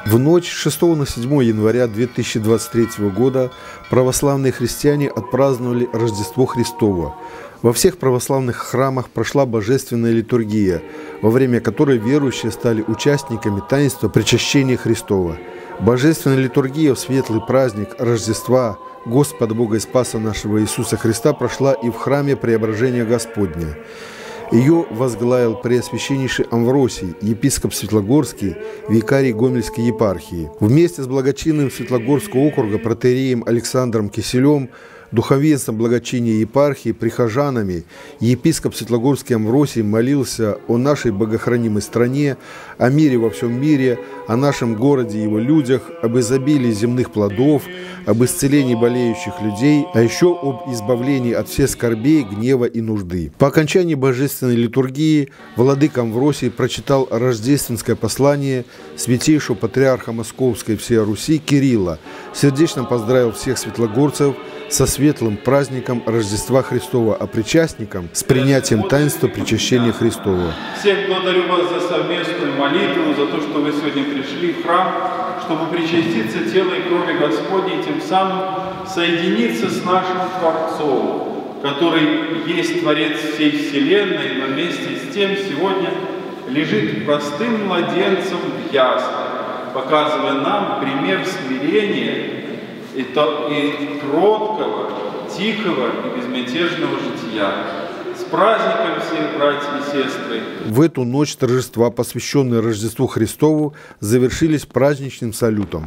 В ночь с 6 на 7 января 2023 года православные христиане отпраздновали Рождество Христово. Во всех православных храмах прошла божественная литургия, во время которой верующие стали участниками таинства Причащения Христова. Божественная литургия в светлый праздник Рождества Господа Бога и Спаса нашего Иисуса Христа прошла и в храме Преображения Господня. Ее возглавил преосвященнейший Амвросий, епископ Светлогорский, викарий Гомельской епархии. Вместе с благочинным Светлогорского округа протоиереем Александром Киселем, духовенством благочинной епархии, прихожанами, епископ Светлогорский Амвросий молился о нашей богохранимой стране, о мире во всем мире, о нашем городе и его людях, об изобилии земных плодов, об исцелении болеющих людей, а еще об избавлении от всех скорбей, гнева и нужды. По окончании божественной литургии владыка Амвросий прочитал рождественское послание святейшего патриарха Московской всей Руси Кирилла, сердечно поздравил всех светлогорцев со светлым праздником Рождества Христова, а причастникам с принятием таинства Причащения Христова. Всех благодарю вас за совместную молитву, за то, что вы сегодня пришли в храм, чтобы причаститься телу и крови Господней, тем самым соединиться с нашим Творцом, который есть Творец всей Вселенной, но вместе с тем сегодня лежит простым младенцем в яслях, показывая нам пример смирения и кроткого, тихого и безмятежного жития. С праздником всех, братья и сестры! В эту ночь торжества, посвященные Рождеству Христову, завершились праздничным салютом.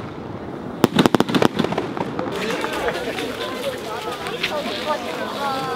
Thank you.